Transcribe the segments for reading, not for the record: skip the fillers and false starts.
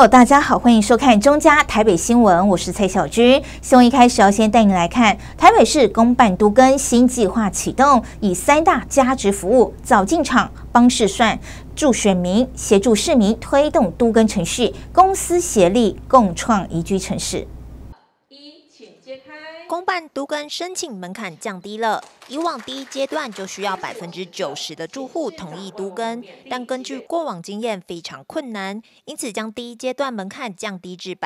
Hello， 大家好，欢迎收看中嘉台北新闻，我是蔡小军。新闻一开始要先带你来看台北市公办都更新计划启动，以3大价值服务早进场、帮试算、助选民、协助市民推动都更程序，公私协力共创宜居城市。 公办都更申请门槛降低了，以往第一阶段就需要90%的住户同意都更，但根据过往经验非常困难，因此将第一阶段门槛降低至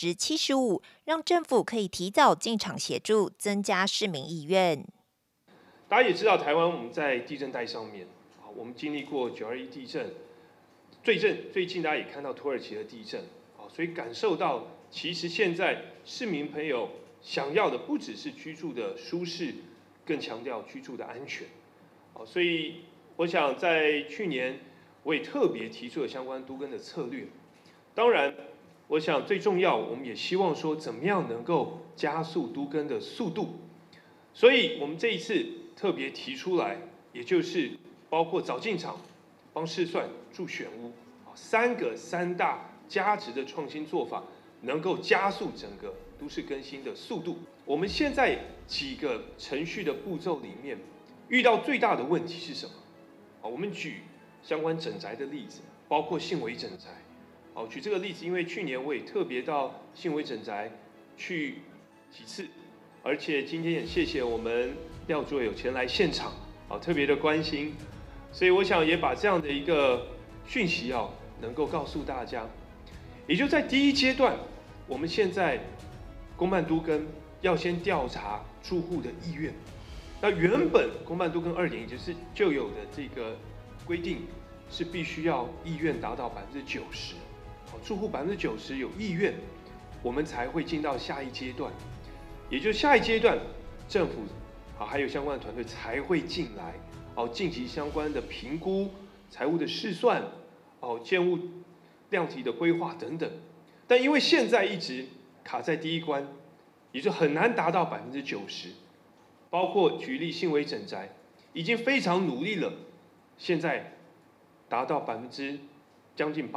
75%，让政府可以提早进场协助，增加市民意愿。 大家也知道，台湾我们在地震带上面，我们经历过921地震，最近大家也看到土耳其的地震，所以感受到其实现在市民朋友想要的不只是居住的舒适，更强调居住的安全。所以我想在去年我也特别提出了相关都更的策略。当然，我想最重要，我们也希望说怎么样能够加速都更的速度。所以我们这一次特别提出来，也就是包括早进场、帮试算、助选屋三大价值的创新做法，能够加速整个都市更新的速度。我们现在几个程序的步骤里面，遇到最大的问题是什么？我们举相关整宅的例子，包括信维整宅。举这个例子，因为去年我也特别到信维整宅去几次，而且今天也谢谢我们廖主委有前来现场，特别的关心，所以我想也把这样的一个讯息能够告诉大家。也就在第一阶段，我们现在公办都更要先调查住户的意愿。那原本公办都更2.0就有的这个规定是必须要意愿达到90%，住户90%有意愿，我们才会进到下一阶段。也就是下一阶段，政府还有相关的团队才会进来，进行相关的评估、财务的试算、建物量体的规划等等。但因为现在一直卡在第一关，也就很难达到90%。包括举例信维整宅，已经非常努力了，现在达到将近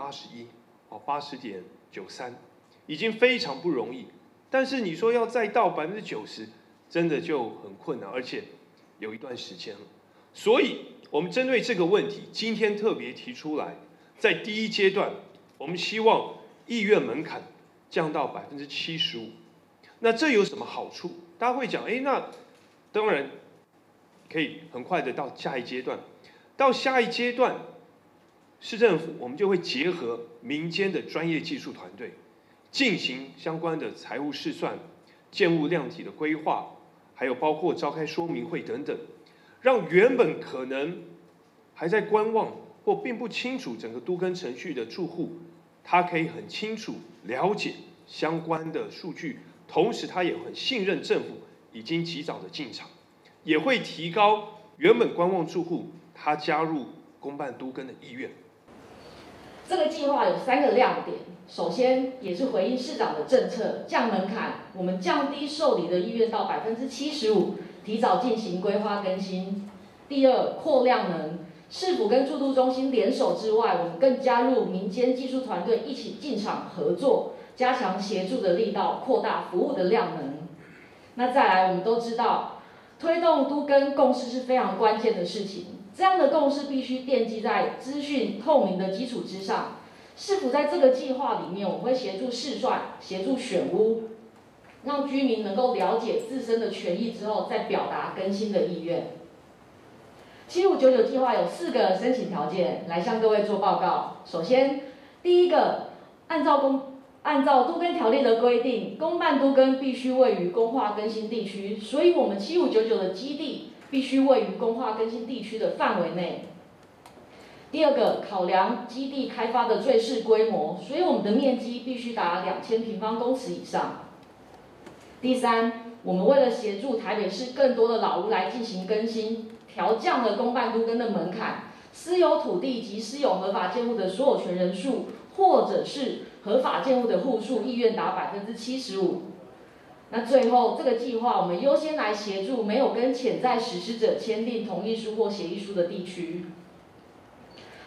80.93%，已经非常不容易。但是你说要再到90%，真的就很困难，而且有一段时间了。所以我们针对这个问题，今天特别提出来，在第一阶段，我们希望意愿门槛降到75%。那这有什么好处？大家会讲，那当然可以很快的到下一阶段。到下一阶段，市政府我们就会结合民间的专业技术团队，进行相关的财务试算、建物量体的规划，还有包括召开说明会等等，让原本可能还在观望或并不清楚整个都更程序的住户，他可以很清楚了解相关的数据，同时他也很信任政府已经及早的进场，也会提高原本观望住户他加入公办都更的意愿。 这个计划有3个亮点，首先也是回应市长的政策，降门槛，我们降低受理的意愿到75%，提早进行规划更新。第二，扩量能，市府跟住都中心联手之外，我们更加入民间技术团队一起进场合作，加强协助的力道，扩大服务的量能。那再来，我们都知道，推动都更共识是非常关键的事情。这样的共识必须奠基在资讯透明的基础之上。市府在这个计划里面，我们会协助试算、协助选屋，让居民能够了解自身的权益之后，再表达更新的意愿。7599计划有4个申请条件，来向各位做报告。首先，第一个，按照都更条例的规定，公办都更必须位于公划更新地区，所以我们7599的基地必须位于公划更新地区的范围内。第二个，考量基地开发的最适规模，所以我们的面积必须达2000平方公尺以上。第三，我们为了协助台北市更多的老屋来进行更新，调降了公办都更的门槛，私有土地及私有合法建物的所有权人数，或者是合法建物的户数意愿达75%。那最后，这个计划我们优先来协助没有跟潜在实施者签订同意书或协议书的地区。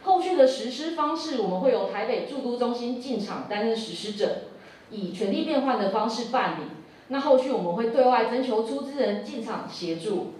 后续的实施方式，我们会由台北驻都中心进场担任实施者，以权力变换的方式办理。那后续我们会对外征求出资人进场协助。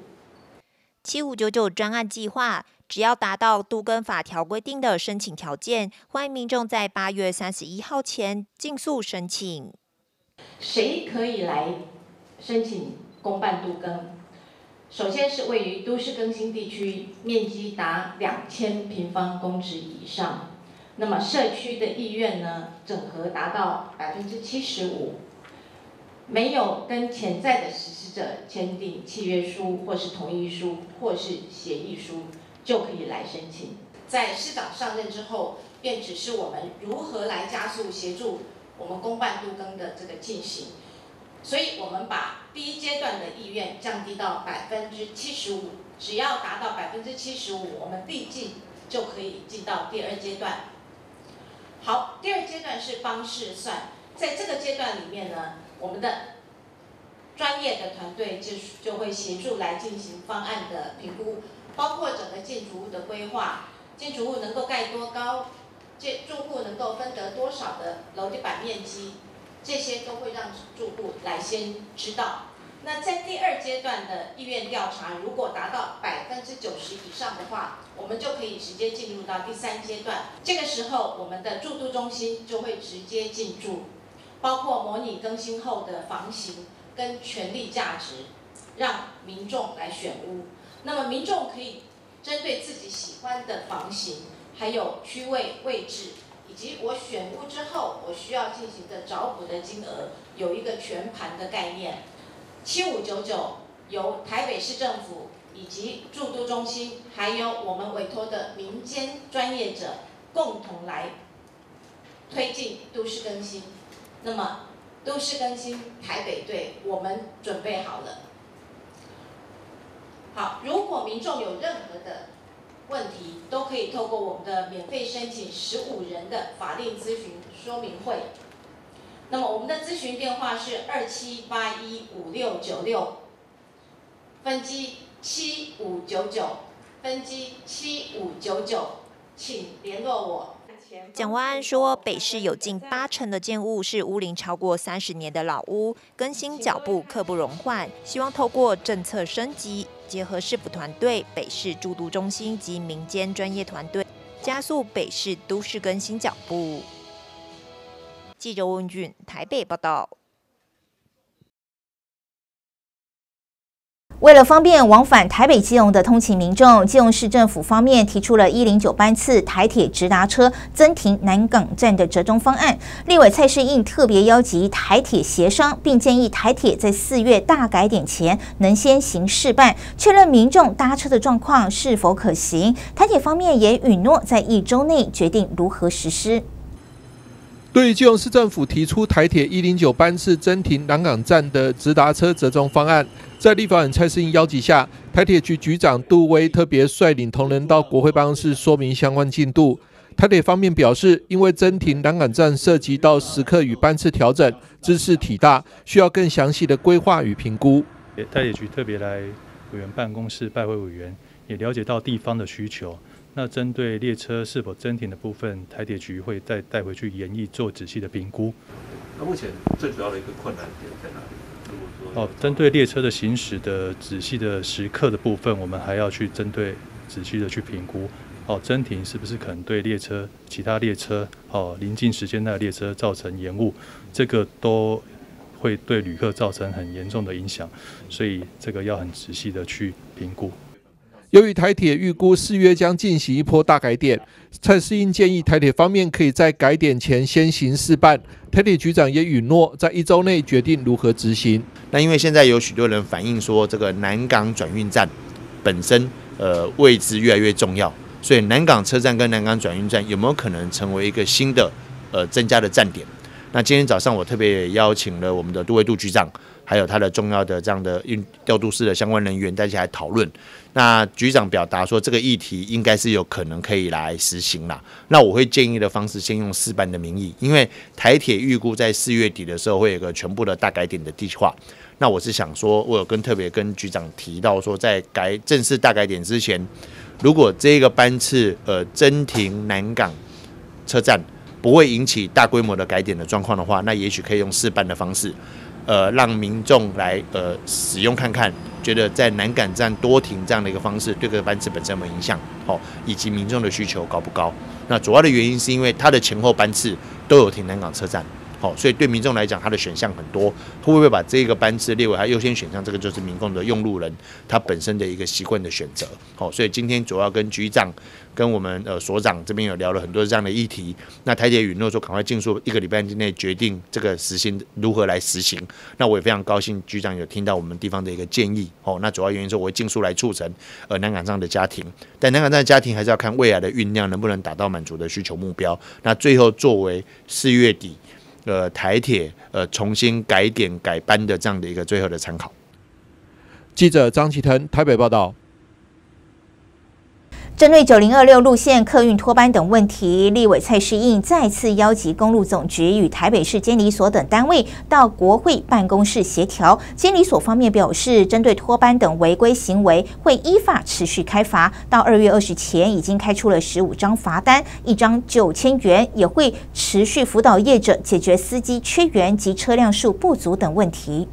7599专案计划，只要达到都更法条规定的申请条件，欢迎民众在8月31号前尽速申请。 谁可以来申请公办都更？首先是位于都市更新地区，面积达2000平方公尺以上，那么社区的意愿呢，整合达到75%，没有跟潜在的实施者签订契约书或是同意书或是协议书，就可以来申请。在市长上任之后，便指示我们如何来加速协助我们公办都更的这个进行。所以我们把第一阶段的意愿降低到75%，只要达到75%，我们立即就可以进到第二阶段。好，第二阶段是帮试算，在这个阶段里面呢，我们的专业的团队就会协助来进行方案的评估，包括整个建筑物的规划，建筑物能够盖多高，住户能够分得多少的楼地板面积。这些都会让住户来先知道。那在第二阶段的意愿调查，如果达到90%以上的话，我们就可以直接进入到第三阶段。这个时候，我们的住都中心就会直接进驻，包括模拟更新后的房型跟权利价值，让民众来选屋。那么民众可以针对自己喜欢的房型，还有区位位置，以及我选屋之后我需要进行的找补的金额，有一个全盘的概念。7599由台北市政府以及住都中心，还有我们委托的民间专业者共同来推进都市更新。那么都市更新台北队我们准备好了。好，如果民众有任何的问题，都可以透过我们的免费申请15人的法令咨询说明会。那么我们的咨询电话是27815696，分机7599，分机7599，请联络我。 蒋万安说，北市有近80%的建物是屋龄超过30年的老屋，更新脚步刻不容缓。希望透过政策升级，结合市府团队、北市住都中心及民间专业团队，加速北市都市更新脚步。记者温俊台北报道。 为了方便往返台北基隆的通勤民众，基隆市政府方面提出了109班次台铁直达车增停南港站的折中方案。立委蔡适应特别邀集台铁协商，并建议台铁在4月大改点前能先行试办，确认民众搭车的状况是否可行。台铁方面也允诺在1周内决定如何实施。 对于基隆市政府提出台铁109班次增停南港站的直达车折中方案，在立法院蔡适应邀集下，台铁局局长杜威特别率领同仁到国会办公室说明相关进度。台铁方面表示，因为增停南港站涉及到时刻与班次调整，知识体大，需要更详细的规划与评估。 台铁局特别来委员办公室拜会委员，也了解到地方的需求。那针对列车是否增停的部分，台铁局会再带回去研议做仔细的评估。 那目前最主要的一个困难点在哪里？ 针对列车的行驶的仔细的时刻的部分，我们还要去针对仔细的去评估。增停是不是可能对其他列车临近时间内的列车造成延误？这个都会对旅客造成很严重的影响，所以这个要很仔细的去评估。 由于台铁预估4月将进行一波大改点，蔡适应建议台铁方面可以在改点前先行试办。台铁局长也允诺在1周内决定如何执行。 那因为现在有许多人反映说，这个南港转运站本身位置越来越重要，所以南港车站跟南港转运站有没有可能成为一个新的增加的站点？那今天早上我特别邀请了我们的杜威杜局长，还有他的重要的这样的调度室的相关人员，大家来讨论。那局长表达说，这个议题应该是有可能可以来实行啦。那我会建议的方式，先用试办的名义，因为台铁预估在4月底的时候会有个全部的大改点的计划。那我是想说，我有特别跟局长提到说，在正式大改点之前， 如果这个班次增停南港车站不会引起大规模的改点的状况的话，那也许可以用试办的方式，让民众来使用看看，觉得在南港站多停这样的一个方式对这个班次本身有没有影响，以及民众的需求高不高？那主要的原因是因为它的前后班次都有停南港车站。所以对民众来讲，他的选项很多，会不会把这个班次列为他优先选项？这个就是民众的用路人他本身的一个习惯的选择。所以今天主要跟局长、跟我们所长这边有聊了很多这样的议题。那台铁允诺说赶快尽速1个礼拜之内决定这个实行如何来实行。那我也非常高兴，局长有听到我们地方的一个建议。那主要原因说我会尽速来促成南港站的家庭，但南港站的家庭还是要看未来的运量能不能达到满足的需求目标。那最后作为4月底。台铁重新改点改班的这样的一个最后的参考。 记者张启腾台北报道。 针对9026路线客运拖班等问题，立委蔡适应再次邀集公路总局与台北市监理所等单位到国会办公室协调。监理所方面表示，针对拖班等违规行为，会依法持续开罚。到2月20前，已经开出了15张罚单，1张9000元，也会持续辅导业者解决司机缺员及车辆数不足等问题。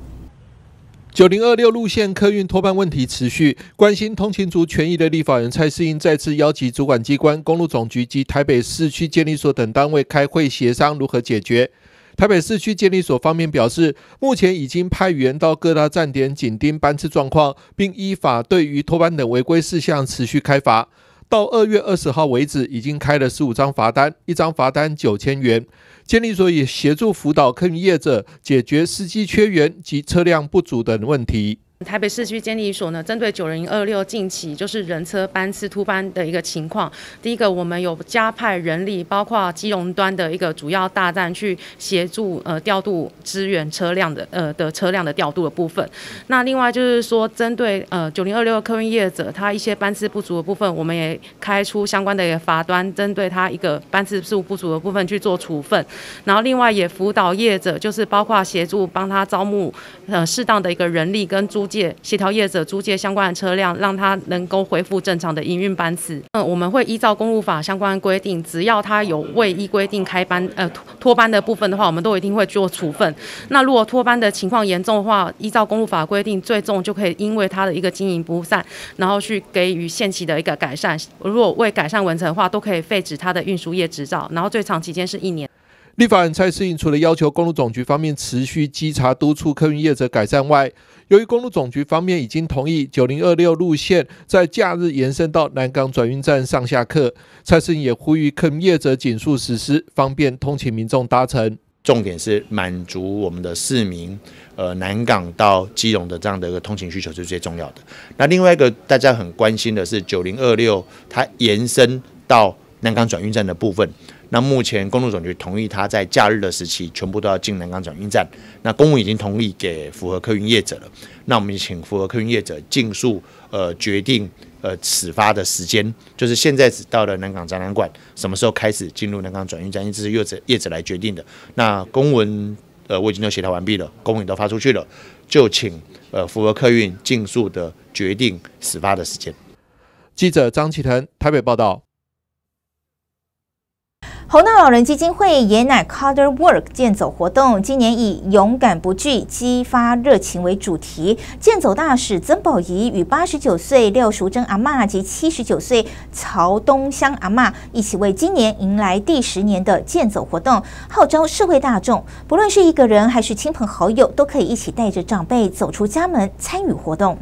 9026路线客运拖班问题持续，关心通勤族权益的立法人蔡适应再次邀集主管机关、公路总局及台北市区监理所等单位开会协商如何解决。台北市区监理所方面表示，目前已经派员到各大站点紧盯班次状况，并依法对于拖班等违规事项持续开罚。到2月20号为止，已经开了15张罚单，1张罚单9000元。监理所也协助辅导客运业者解决司机缺员及车辆不足等问题。 台北市区监理所呢，针对9026近期就是人车班次突班的一个情况，第一个我们有加派人力，包括基隆端的一个主要大站去协助调度支援车辆的车辆的调度的部分。那另外就是说，针对9026客运业者他一些班次不足的部分，我们也开出相关的一个罚单，针对他一个班次数不足的部分去做处分。然后另外也辅导业者，就是包括协助帮他招募适当的一个人力跟协调业者租借相关的车辆，让他能够恢复正常的营运班次。我们会依照公路法相关的规定，只要他有未依规定开班拖班的部分的话，我们都一定会做处分。那如果拖班的情况严重的话，依照公路法规定，最重就可以因为他的一个经营不善，然后去给予限期的一个改善。如果未改善完成的话，都可以废止他的运输业执照，然后最长期间是1年。 立法人蔡适应除了要求公路总局方面持续稽查督促客运业者改善外，由于公路总局方面已经同意9026路线在假日延伸到南港转运站上下客，蔡适应也呼吁客运业者紧速实施，方便通勤民众搭乘。 重点是满足我们的市民南港到基隆的这样的一个通勤需求是最重要的。那另外一个大家很关心的是9026它延伸到南港转运站的部分。那目前公路总局同意他在假日的时期全部都要进南港转运站，那公务已经同意给符合客运业者了。那我们请符合客运业者尽速决定始发的时间，就是现在只到了南港展览馆，什么时候开始进入南港转运站，这是业者来决定的。那公文我已经都协调完毕了，公文都发出去了，就请符合客运尽速的决定始发的时间。 记者张启腾台北报道。 弘道老人基金会爷奶 Color Work 健走活动，今年以勇敢不惧、激发热情为主题。健走大使曾宝仪与89岁廖淑珍阿嬷及79岁曹东香阿嬷一起为今年迎来第10年的健走活动，号召社会大众，不论是一个人还是亲朋好友，都可以一起带着长辈走出家门参与活动。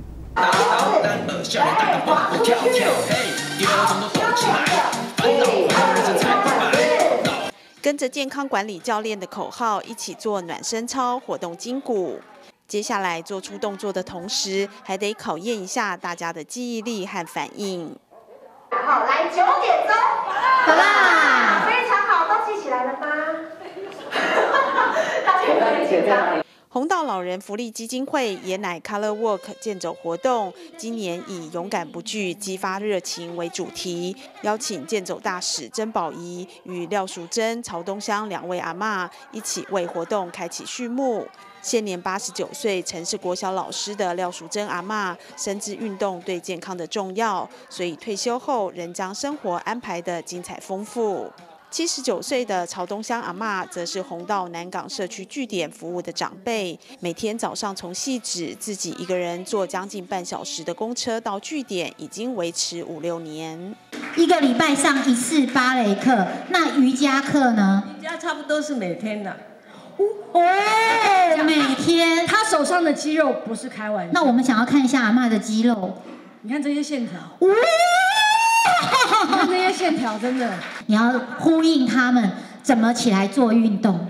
跟着健康管理教练的口号一起做暖身操，活动筋骨。接下来做出动作的同时，还得考验一下大家的记忆力和反应。 好，来9点钟，好啦，非常好，都记起来了吗？大家有没有紧张？ 弘道老人福利基金会爷奶 Color Walk 健走活动，今年以勇敢不惧、激发热情为主题，邀请健走大使曾宝仪与廖淑珍、曹东香2位阿嬷一起为活动开启序幕。 现年89岁，曾是国小老师的廖淑珍阿嬷，深知运动对健康的重要，所以退休后仍将生活安排得精彩丰富。79岁的曹东乡阿嬷，则是弘道南港社区据点服务的长辈，每天早上从汐止自己一个人坐将近半小时的公车到据点，已经维持5、6年。 一个礼拜上1次芭蕾课，那瑜伽课呢？ 瑜伽差不多是每天的。 哦，每天。 他手上的肌肉不是开玩笑。 那我们想要看一下阿嬷的肌肉， 你看这些线条。 哇！ 你看这些线条，真的。 你要呼应他们怎么起来做运动。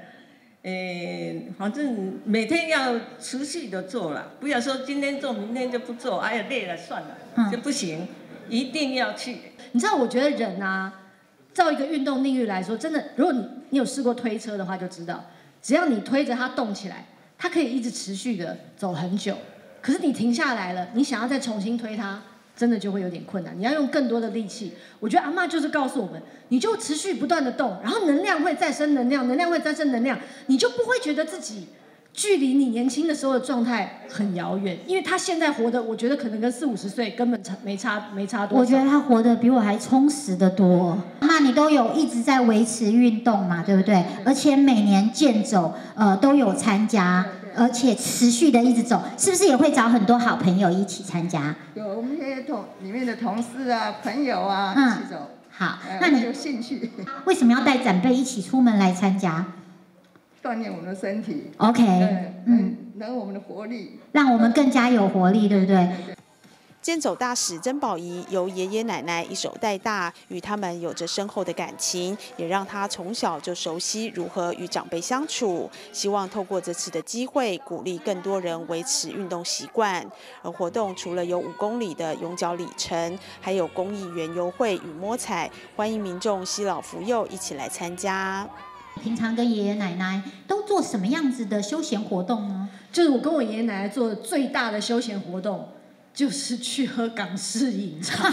反正每天要持续的做了，不要说今天做，明天就不做，哎呀累了算了，就不行，一定要去。 你知道，我觉得人啊，照一个运动定律来说，真的，如果你有试过推车的话，就知道，只要你推着它动起来，它可以一直持续的走很久。可是你停下来了，你想要再重新推它，真的就会有点困难，你要用更多的力气。我觉得阿嬷就是告诉我们，你就持续不断的动，然后能量会再生能量，能量会再生能量，你就不会觉得自己距离你年轻的时候的状态很遥远。因为他现在活的，我觉得可能跟40、50岁根本没差多少。 我觉得他活得比我还充实得多。那你都有一直在维持运动嘛，对不对？而且每年健走，都有参加。而且持续的一直走，是不是也会找很多好朋友一起参加？ 有我们这些里面的同事啊、朋友啊一起走。 好，那你有兴趣？ 为什么要带长辈一起出门来参加？ 锻炼我们的身体。 OK， 能我们的活力， 让我们更加有活力，对不对？ 健走大使曾宝仪由爷爷奶奶一手带大，与他们有着深厚的感情，也让他从小就熟悉如何与长辈相处。希望透过这次的机会，鼓励更多人维持运动习惯。而活动除了有5公里的永脚里程，还有公益园游会与摸彩，欢迎民众携老扶幼一起来参加。 平常跟爷爷奶奶都做什么样子的休闲活动呢？ 就是我跟我爷爷奶奶做的最大的休闲活动。就是去喝港式饮茶，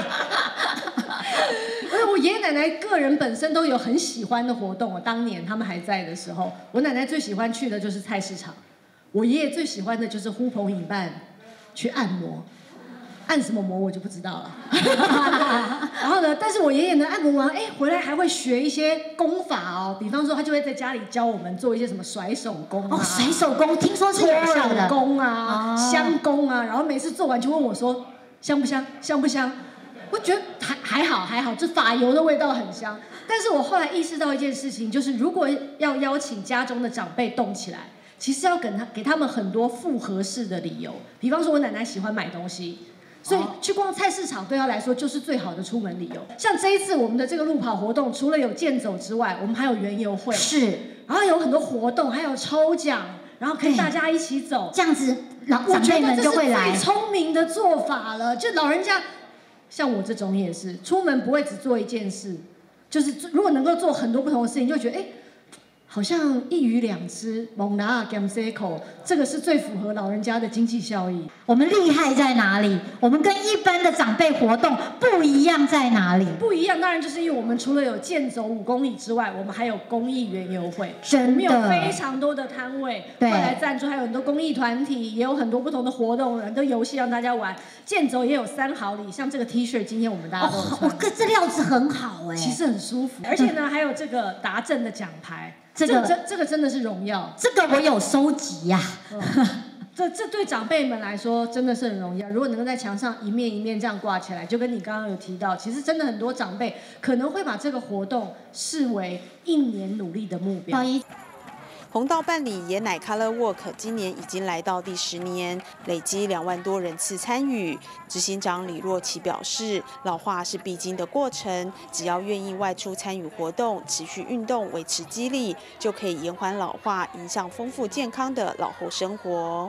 因为我爷爷奶奶个人本身都有很喜欢的活动。当年他们还在的时候，我奶奶最喜欢去的就是菜市场，我爷爷最喜欢的就是呼朋引伴去按摩，按什么摩我就不知道了。然后呢，但是我爷爷呢按摩完，回来还会学一些功法哦，比方说他就会在家里教我们做一些什么甩手功啊， 甩手功听说是有效的， 功啊，香功啊，然后每次做完就问我说香不香，香不香？我觉得还好，这发油的味道很香。但是我后来意识到一件事情，就是如果要邀请家中的长辈动起来，其实要给他们很多复合式的理由，比方说我奶奶喜欢买东西。所以去逛菜市场对他来说就是最好的出门理由。像这一次我们的这个路跑活动，除了有健走之外，我们还有园游会， 是， 然后有很多活动，还有抽奖，然后可以大家一起走， 这样子长辈们就会来。 我觉得这是最聪明的做法了。就老人家，像我这种也是，出门不会只做一件事，就是如果能够做很多不同的事情，就会觉得好像一鱼两吃，猛拿 gamseco， 这个是最符合老人家的经济效益。 我们厉害在哪里？我们跟一般的长辈活动不一样在哪里？ 不一样，当然就是因为我们除了有健走5公里之外，我们还有公益园游会， 真的， 我们有非常多的摊位会来赞助，还有很多公益团体，也有很多不同的活动，很多游戏让大家玩。健走也有3毫礼，像这个 T 恤，今天我们大家都有穿。 这料子很好其实很舒服，而且呢还有这个达阵的奖牌。这个真的是荣耀， 这个我有收集呀。 这对长辈们来说真的是很荣耀。如果能够在墙上一面一面这样挂起来，就跟你刚刚有提到，其实真的很多长辈可能会把这个活动视为1年努力的目标。 弘道办理爷奶 Color Walk 今年已经来到第10年，累积2万多人次参与。执行长李若琪表示，老化是必经的过程，只要愿意外出参与活动，持续运动，维持肌力，就可以延缓老化，迎向丰富健康的老后生活。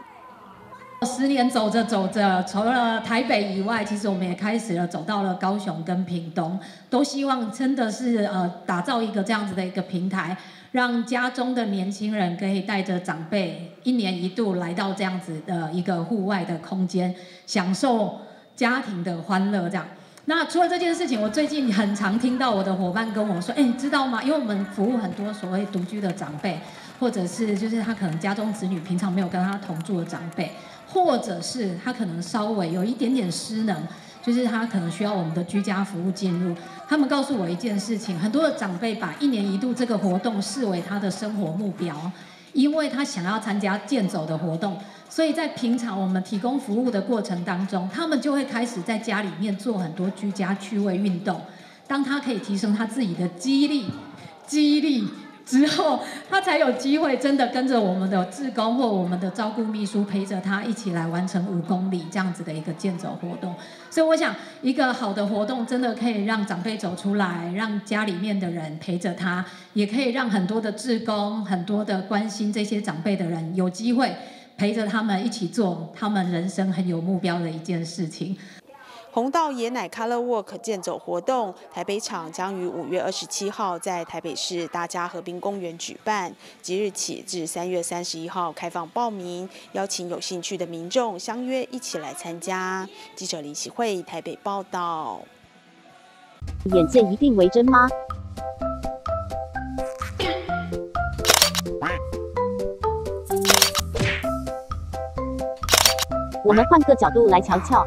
10年走着走着，除了台北以外，其实我们也开始了走到了高雄跟屏东，都希望真的是打造一个这样子的一个平台，让家中的年轻人可以带着长辈1年1度来到这样子的一个户外的空间，享受家庭的欢乐这样。那除了这件事情，我最近很常听到我的伙伴跟我说，你知道吗？因为我们服务很多所谓独居的长辈， 或者是就是他可能家中子女平常没有跟他同住的长辈，或者是他可能稍微有一点点失能，就是他可能需要我们的居家服务进入。他们告诉我一件事情，很多的长辈把1年1度这个活动视为他的生活目标，因为他想要参加健走的活动，所以在平常我们提供服务的过程当中，他们就会开始在家里面做很多居家趣味运动。当他可以提升他自己的记忆力之后，他才有机会真的跟着我们的志工或我们的照顾秘书陪着他一起来完成5公里这样子的一个健走活动。所以我想，一个好的活动真的可以让长辈走出来，让家里面的人陪着他，也可以让很多的志工、很多的关心这些长辈的人有机会陪着他们一起做他们人生很有目标的一件事情。 红道爷奶 Color Walk 健走活动，台北场将于5月27号在台北市大家河滨公园举办，即日起至3月31号开放报名，邀请有兴趣的民众相约一起来参加。记者林喜慧台北报道。 眼见一定为真吗？我们换个角度来瞧瞧。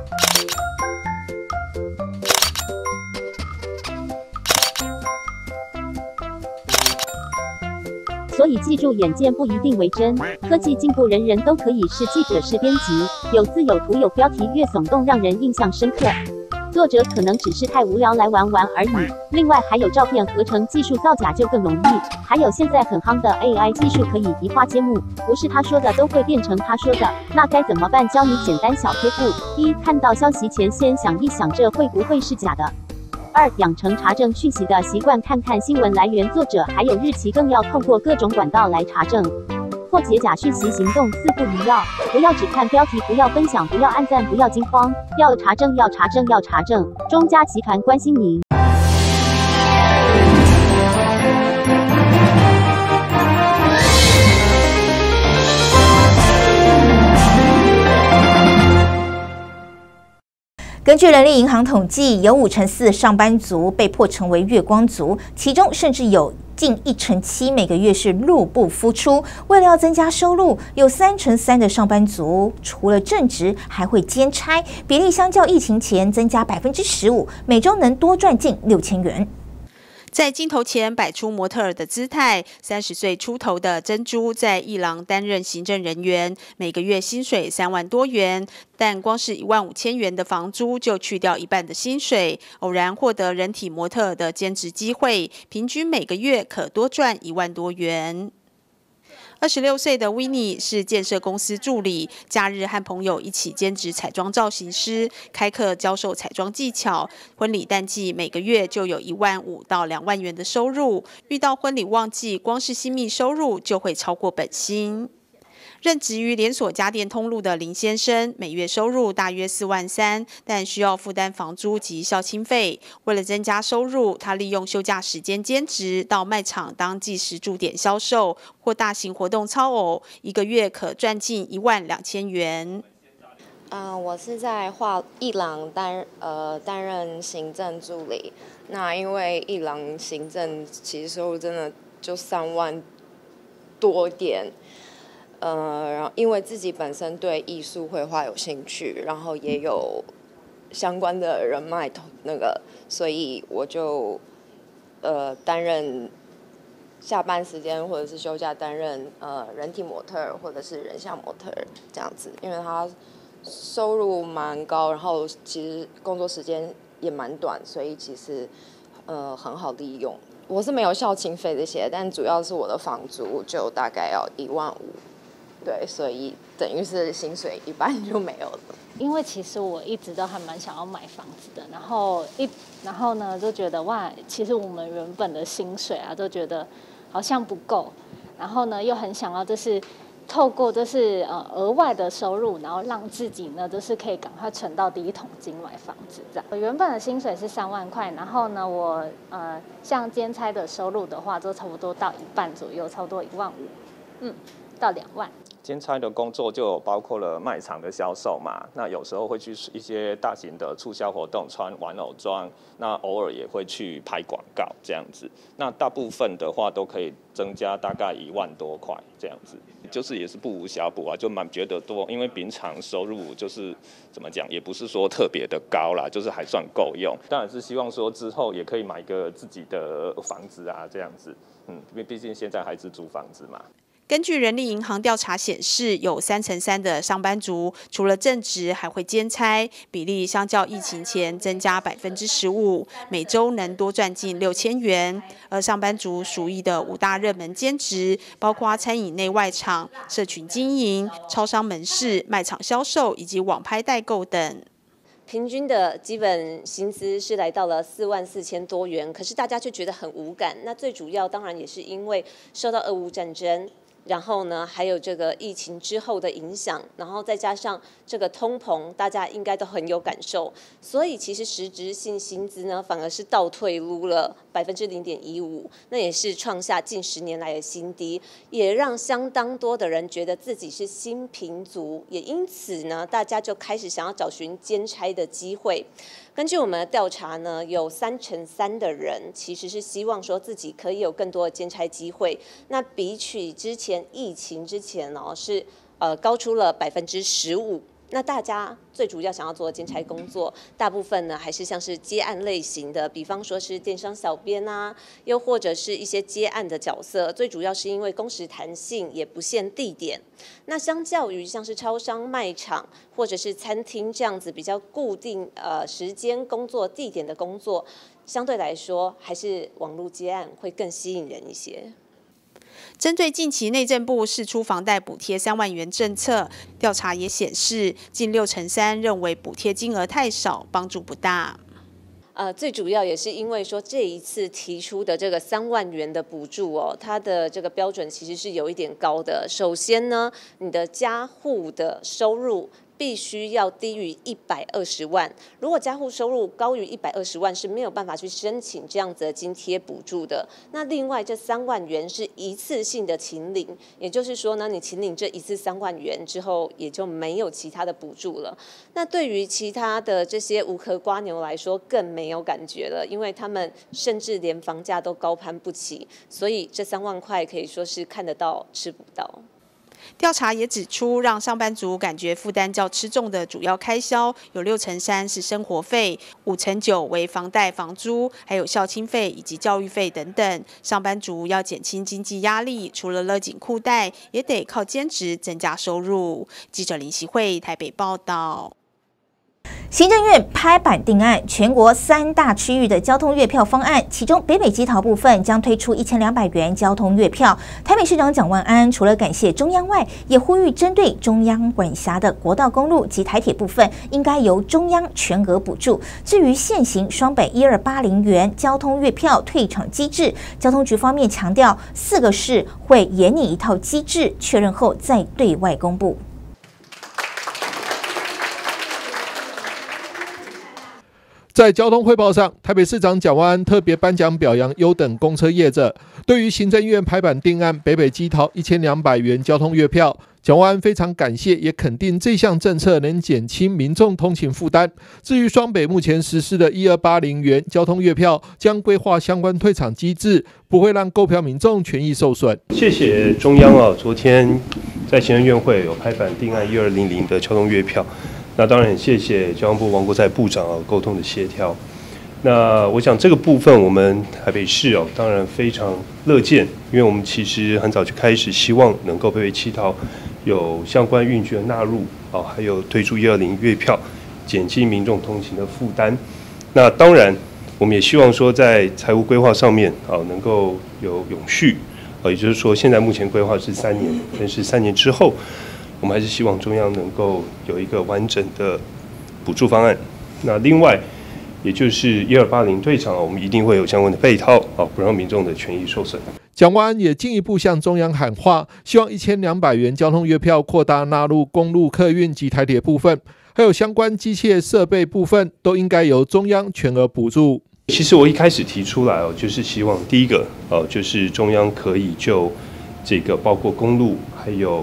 所以记住，眼见不一定为真。科技进步，人人都可以是记者、是编辑，有字有图有标题，越耸动让人印象深刻。作者可能只是太无聊来玩玩而已。另外还有照片合成技术，造假就更容易。还有现在很夯的 AI 技术，可以移花接木，不是他说的都会变成他说的。那该怎么办？教你简单小贴布：一、看到消息前先想一想，这会不会是假的？2、养成查证讯息的习惯，看看新闻来源、作者还有日期，更要透过各种管道来查证，破解假讯息。行动4不一要：不要只看标题，不要分享，不要按赞，不要惊慌，要查证，要查证，要查证。中嘉集团关心您。 根据人力银行统计，有4%上班族被迫成为月光族，其中甚至有近1/7每个月是入不敷出。为了要增加收入，有3%的上班族除了正职还会兼差，比例相较疫情前增加15%，每周能多赚近6000元。 在镜头前摆出模特儿的姿态，30岁出头的珍珠在艺廊担任行政人员，每个月薪水3万多元，但光是15000元的房租就去掉一半的薪水。偶然获得人体模特儿的兼职机会，平均每个月可多赚1万多元。26岁的 Winnie 是建设公司助理，假日和朋友一起兼职彩妆造型师，开课教授彩妆技巧。婚礼淡季每个月就有1万5到2万元的收入，遇到婚礼旺季，光是新秘收入就会超过本薪。任职于连锁家电通路的林先生，每月收入大约4万3，但需要负担房租及校庆费。为了增加收入，他利用休假时间兼职，到卖场当计时驻点销售或大型活动操偶，一个月可赚近12000元。 我是在艺廊担任行政助理。那因为艺廊行政其实收入真的就3万多点。然后因为自己本身对艺术绘画有兴趣，然后也有相关的人脉所以我就担任下班时间或者是休假担任人体模特儿或者是人像模特儿这样子，因为他收入蛮高，然后其实工作时间也蛮短，所以其实很好利用。我是没有校庆费这些，但主要是我的房租就大概要1万5。对，所以等于是薪水一半就没有了。 因为其实我一直都还蛮想要买房子的，然后呢就觉得哇，其实我们原本的薪水啊，都觉得好像不够，然后呢又很想要就是透过额外的收入，然后让自己呢就是可以赶快存到第一桶金买房子这样。我原本的薪水是3万块，然后呢我像兼差的收入的话，就差不多到一半左右，差不多1万5，到2万。 兼差的工作就包括了卖场的销售嘛，那有时候会去一些大型的促销活动穿玩偶装，那偶尔也会去拍广告这样子。那大部分的话都可以增加大概1万多块这样子，就是也是不无小补啊，就蛮觉得多，因为平常收入就是怎么讲，也不是说特别的高啦，就是还算够用。当然是希望说之后也可以买个自己的房子啊这样子，因为毕竟现在还是租房子嘛。 根据人力银行调查显示，有3成3的上班族除了正职还会兼差，比例相较疫情前增加15%，每周能多赚近6000元。而上班族属意的5大热门兼职，包括餐饮内外场、社群经营、超商门市、卖场销售以及网拍代购等。 平均的基本薪资是来到了44000多元，可是大家却觉得很无感。那最主要当然也是因为受到俄乌战争。然后呢，还有这个疫情之后的影响，然后再加上这个通膨，大家应该都很有感受，所以其实实质性薪资呢，反而是倒退撸了0.15%，那也是创下近10年来的新低，也让相当多的人觉得自己是新贫族，也因此呢，大家就开始想要找寻兼差的机会。根据我们的调查呢，有3成3的人其实是希望说自己可以有更多的兼差机会，那比起之前疫情之前是高出了15%。那大家最主要想要做的兼差工作，大部分呢还是像是接案类型的，比方说是电商小编啊，又或者是一些接案的角色。最主要是因为工时弹性，也不限地点。那相较于像是超商、卖场或者是餐厅这样子比较固定时间工作地点的工作，相对来说还是网络接案会更吸引人一些。 针对近期内政部释出房贷补贴3万元政策，调查也显示，近6成3认为补贴金额太少，帮助不大。 最主要也是因为说这一次提出的这个3万元的补助它的这个标准其实是有一点高的。首先呢，你的家户的收入必须要低于120万，如果家户收入高于120万是没有办法去申请这样子的津贴补助的。那另外这3万元是一次性的请领，也就是说呢，你请领这一次3万元之后，也就没有其他的补助了。那对于其他的这些无壳蝸牛来说，更没有感觉了，因为他们甚至连房价都高攀不起，所以这3万块可以说是看得到吃不到。 调查也指出，让上班族感觉负担较吃重的主要开销有6成3是生活费，5成9为房贷、房租，还有校庆费以及教育费等等。上班族要减轻经济压力，除了勒紧裤带，也得靠兼职增加收入。记者林习慧台北报道。 行政院拍板定案，全国3大区域的交通月票方案，其中北北基桃部分将推出1200元交通月票。台北市长蒋万安除了感谢中央外，也呼吁针对中央管辖的国道公路及台铁部分，应该由中央全额补助。至于现行双北1280元交通月票退场机制，交通局方面强调4个市会研拟一套机制，确认后再对外公布。 在交通汇报上，台北市长蒋万安特别颁奖表扬优等公车业者。对于行政院拍板定案北北基桃1200元交通月票，蒋万安非常感谢，也肯定这项政策能减轻民众通勤负担。至于双北目前实施的1280元交通月票，将规划相关退场机制，不会让购票民众权益受损。 谢谢中央昨天在行政院会有拍板定案1200的交通月票。那当然，谢谢交通部王国材部长沟通的协调。那我想这个部分，我们台北市当然非常乐见，因为我们其实很早就开始希望能够北北基桃有相关运具的纳入还有推出120月票，减轻民众通勤的负担。那当然，我们也希望说在财务规划上面能够有永续，也就是说现在目前规划是3年，但是3年之后，我们还是希望中央能够有一个完整的补助方案。那另外，也就是1280退场，我们一定会有相关的配套不让民众的权益受损。 蒋万安也进一步向中央喊话，希望1200元交通月票扩大纳入公路客运及台铁部分，还有相关机械设备部分，都应该由中央全额补助。 其实我一开始提出来就是希望第一个就是中央可以就这个包括公路还有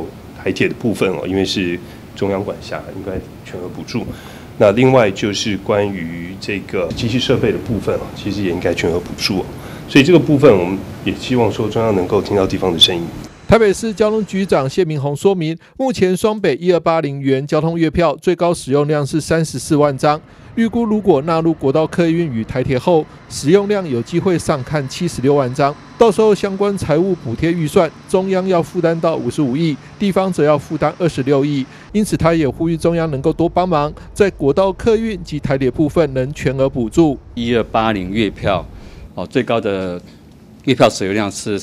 台铁的部分哦，因为是中央管辖，应该全额补助。那另外就是关于这个机器设备的部分哦，其实也应该全额补助哦。所以这个部分我们也希望说中央能够听到地方的声音。 台北市交通局长谢明宏说明，目前双北1280元交通月票最高使用量是34万张，预估如果纳入国道客运与台铁后，使用量有机会上看76万张。到时候相关财务补贴预算，中央要负担到55亿，地方则要负担26亿。因此，他也呼吁中央能够多帮忙，在国道客运及台铁部分能全额补助。 1280月票，最高的月票使用量是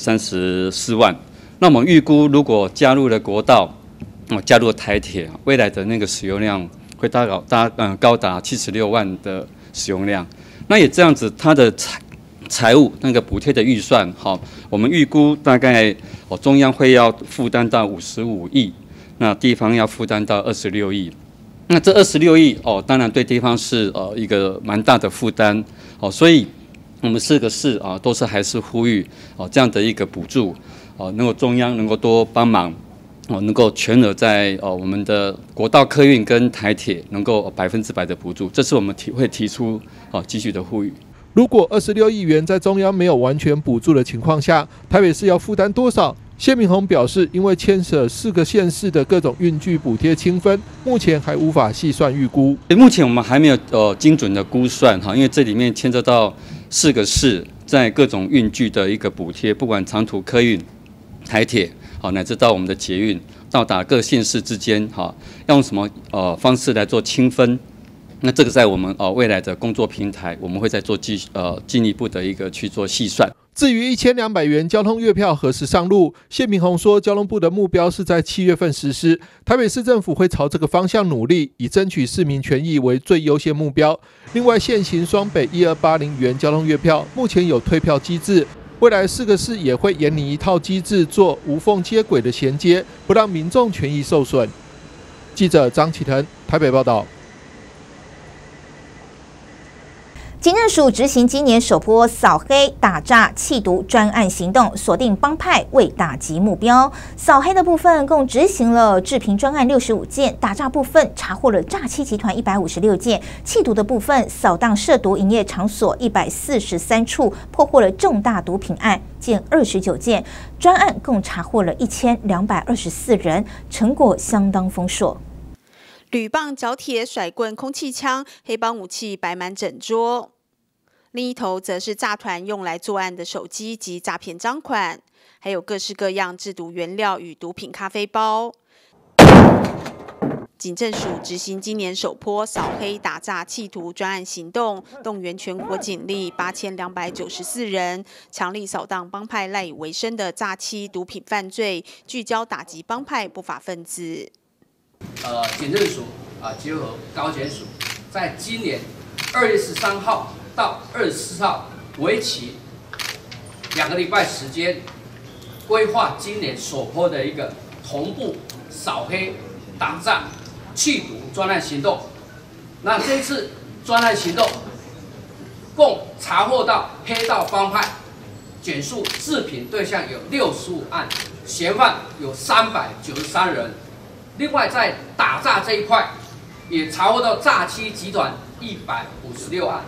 34万。那我们预估，如果加入了国道，加入了台铁，未来的那个使用量会高达76万的使用量。那也这样子，它的财务那个补贴的预算，我们预估大概中央会要负担到55亿，那地方要负担到26亿。那这26亿当然对地方是一个蛮大的负担所以我们4个市都是还是呼吁这样的一个补助。能够中央能够多帮忙，能够全额在我们的国道客运跟台铁能够100%的补助，这是我们会提出继续的呼吁。 如果26亿元在中央没有完全补助的情况下，台北市要负担多少？谢明宏表示，因为牵涉4个县市的各种运具补贴清分，目前还无法细算预估。 目前我们还没有精准的估算因为这里面牵涉到4个市在各种运具的一个补贴，不管长途客运、台铁乃至到我们的捷运，到达各县市之间要用什么方式来做清分？那这个在我们未来的工作平台，我们会再做进一步的一个去做细算。 至于1200元交通月票何时上路，谢明宏说，交通部的目标是在7月份实施，台北市政府会朝这个方向努力，以争取市民权益为最优先目标。另外，现行双北1280元交通月票目前有退票机制。未来4个市也会研拟一套机制，做无缝接轨的衔接，不让民众权益受损。记者张启腾台北报道。 警政署执行今年首波扫黑、打诈、缉毒专案行动，锁定帮派为打击目标。扫黑的部分共执行了治平专案65件，打诈部分查获了诈欺集团156件，缉毒的部分扫荡涉毒营业场所143处，破获了重大毒品案件29件，专案共查获了1224人，成果相当丰硕。 铝棒、角铁、甩棍、空气枪，黑帮武器摆满整桌。另一头则是诈团用来作案的手机及诈骗赃款，还有各式各样制毒原料与毒品咖啡包。警政署执行今年首波扫黑打诈缉毒专案行动，动员全国警力8294人，强力扫荡帮派赖以为生的诈欺毒品犯罪，聚焦打击帮派不法分子。 警政署结合高检署，在今年2月13号到24号为期2个礼拜时间，规划今年首波的一个同步扫黑打诈缉毒专案行动。那这一次专案行动共查获到黑道帮派检数制品对象有65案，嫌犯有393人。另外，在打诈这一块，也查获到诈欺集团156案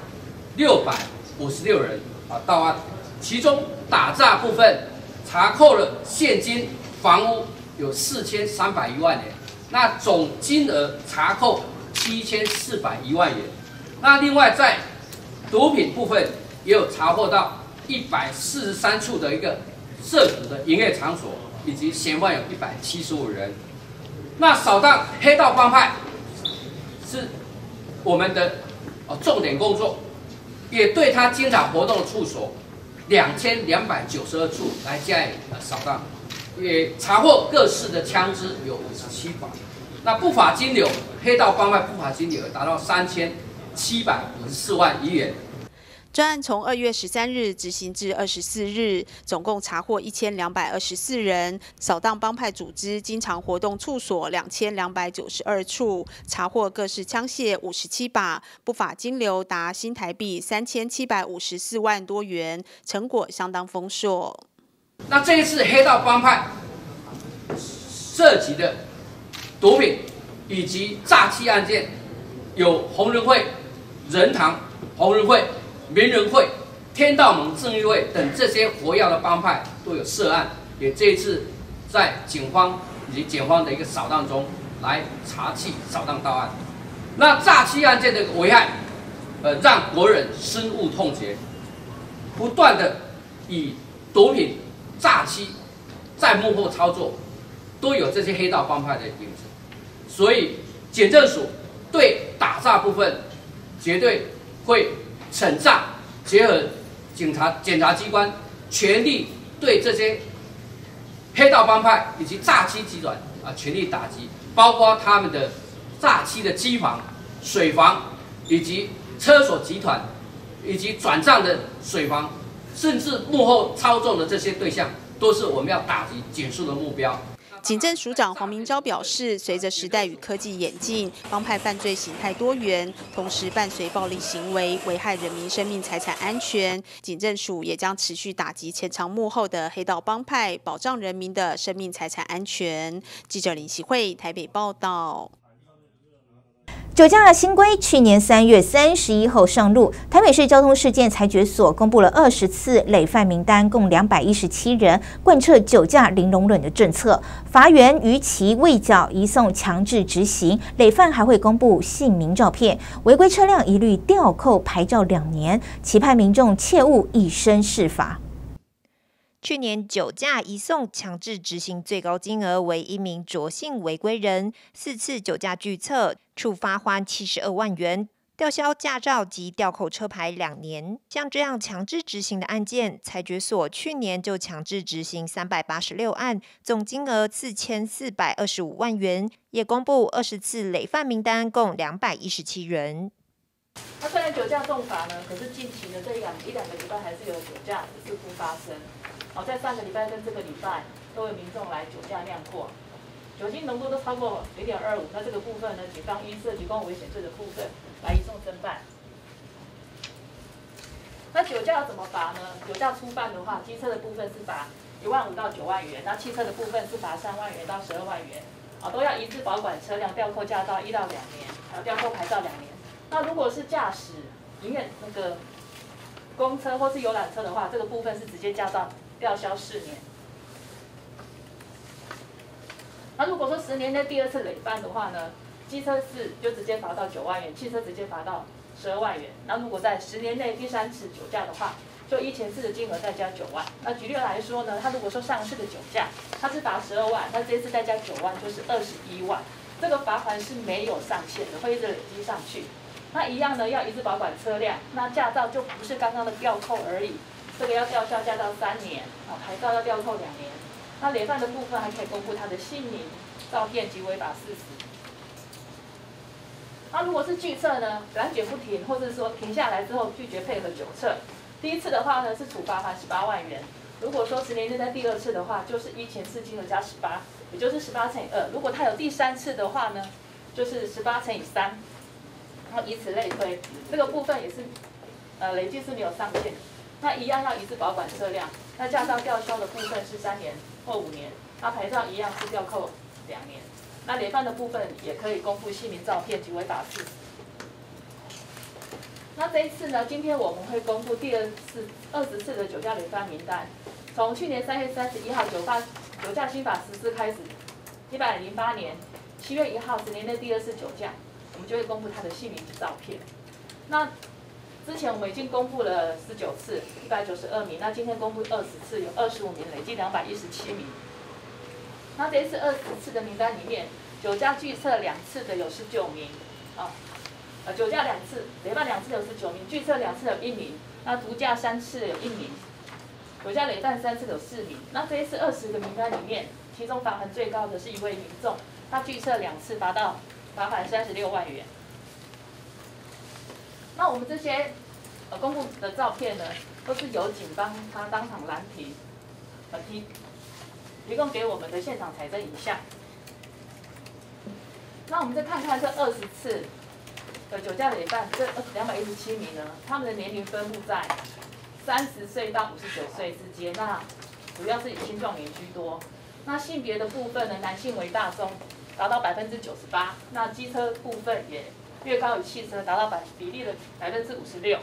，656人到案。其中打诈部分查扣了现金、房屋有4301万元，那总金额查扣7401万元。那另外在毒品部分，也有查获到143处的一个涉毒的营业场所，以及嫌犯有175人。那扫荡黑道帮派是我们的重点工作，也对他经常活动的处所2292处来加以扫荡，也查获各式的枪支有57把。那不法金流，黑道帮派不法金流达到3754万余元。 专案从2月13日执行至24日，总共查获1224人，扫荡帮派组织经常活动处所2292处，查获各式枪械57把，不法金流达新台币3754万多元，成果相当丰硕。 那这一次黑道帮派涉及的毒品以及诈欺案件，有红人会、仁堂、红人会、民人会、天道盟正义会等这些活跃的帮派都有涉案，也这一次在警方以及检方的一个扫荡中来查缉扫荡到案。那诈欺案件的危害，让国人深恶痛绝，不断的以毒品、诈欺在幕后操作，都有这些黑道帮派的影子。所以检政署对打诈部分绝对会惩诈，结合检察机关全力对这些黑道帮派以及诈欺集团全力打击，包括他们的诈欺的机房、水房，以及车所集团，以及转账的水房，甚至幕后操纵的这些对象，都是我们要打击检肃的目标。 警政署长黄明昭表示，随着时代与科技演进，帮派犯罪形态多元，同时伴随暴力行为，危害人民生命财产安全。警政署也将持续打击潜藏幕后的黑道帮派，保障人民的生命财产安全。记者林希慧台北报道。 酒驾新规去年3月31号上路，台北市交通事件裁决所公布了20次累犯名单，共217人，贯彻酒驾零容忍的政策。罚员逾期未缴，移送强制执行。累犯还会公布姓名照片，违规车辆一律吊扣牌照2年，期盼民众切勿以身试法。 去年酒驾移送强制执行最高金额为1名卓姓违规人4次酒驾拒测，处罚锾72万元，吊销驾照及吊扣车牌2年。像这样强制执行的案件，裁决所去年就强制执行386案，总金额4425万元，也公布20次累犯名单，共217人。 那虽然酒驾重罚呢，可是近期呢这一两个礼拜还是有酒驾的事故发生。在上个礼拜跟这个礼拜都有民众来酒驾酿过，酒精浓度都超过0.25，那这个部分呢，警方依涉及公务危险罪的部分来移送侦办。那酒驾要怎么罚呢？酒驾初犯的话，机车的部分是罚1万5到9万元，那汽车的部分是罚3万元到12万元，都要一致保管车辆，吊扣驾照1到2年，还有吊扣牌照2年。那如果是驾驶营业那个公车或是游览车的话，这个部分是直接驾照吊销4年。那如果说10年内第2次累犯的话呢，机车是就直接罚到9万元，汽车直接罚到12万元。那如果在10年内第3次酒驾的话，就依前次的金额再加9万。那举例来说呢，他如果说上次的酒驾他是罚12万，那这次再加9万就是21万。这个罚款是没有上限的，会一直累积上去。那一样呢，要一致保管车辆，那驾照就不是刚刚的吊扣而已。这个要吊销驾照3年，牌照要吊扣2年。那累犯的部分还可以公布他的姓名、照片及违法事实。那如果是拒测呢，拦截不停，或者说停下来之后拒绝配合酒测，第1次的话呢是处罚款18万元。如果说10年内在第2次的话，就是依前次金额加18，也就是18乘以2。如果他有第3次的话呢，就是18乘以3，然后以此类推。这个部分也是累计是没有上限的。那一样要一致保管车辆，那驾照吊销的部分是3年或5年，那牌照一样是吊扣2年。那累犯的部分也可以公布姓名、照片及违法事实。那这一次呢，今天我们会公布第20次的酒驾累犯名单。从去年3月31号酒驾新法实施开始，108年7月1号10年内第2次酒驾，我们就会公布他的姓名及照片。那之前我们已经公布了19次，192名。那今天公布20次，有25名，累计217名。那这一次20次的名单里面，酒驾拒测2次的有19名，酒驾2次，累犯2次有19名，拒测2次有1名，那毒驾3次有1名，酒驾累犯3次有4名。那这一次20个名单里面，其中罚款最高的是一位民众，他拒测2次，罚款36万元。那我们这些公布的照片呢，都是由警方他当场拦停，提供给我们的现场采证影像。那我们再看看这20次的酒驾累犯，这217名呢，他们的年龄分布在30岁到59岁之间，那主要是以青壮年居多。那性别的部分呢，男性为大宗， 达到98%，那机车部分也略高于汽车，达到比例的56%。